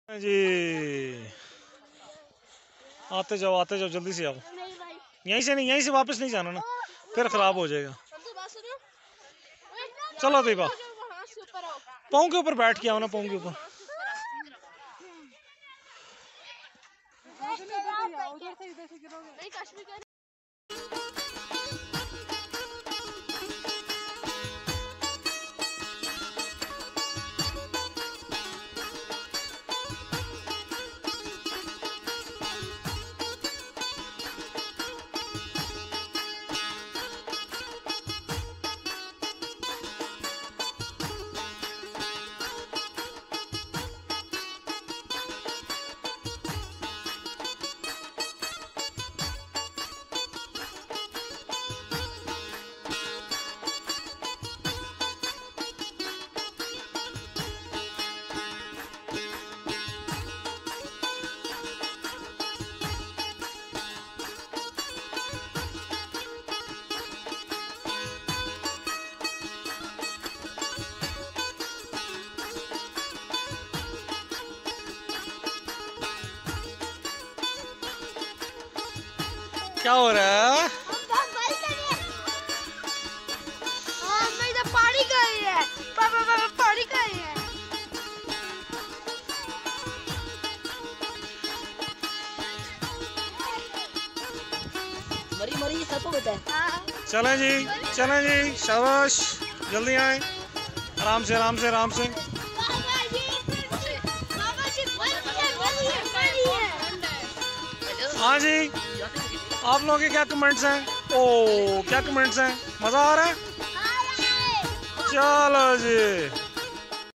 जी आते जाओ जल्दी से आओ। यहीं से नहीं, यहीं से वापस नहीं जाना ना, फिर खराब हो जाएगा। चलो दीपा, पाँव के ऊपर बैठ के आओ ना, पाँव के ऊपर। क्या हो रहा है? पानी का ही है, पानी का ही है। मरी मरी सबको बता है। चलें जी शाबाश, जल्दी आए, आराम से आराम से आराम से। हाँ जी, आप लोगों के क्या कमेंट्स हैं? ओ क्या कमेंट्स हैं? मजा आ रहा है? चलो जी।